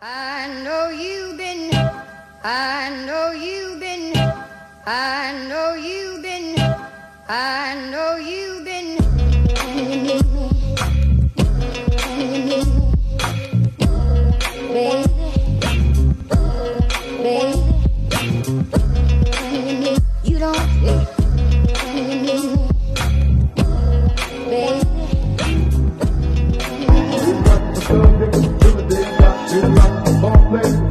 I know you've been, I know you've been, I know you've been, I know you've been. Baby, baby, you don't, baby.